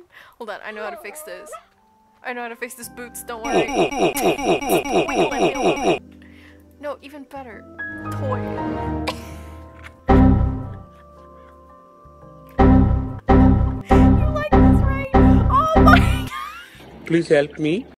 Hold on, I know how to fix this. I know how to fix this boots, don't worry. No, even better. Toy. You like this, right? Oh my god! Please help me.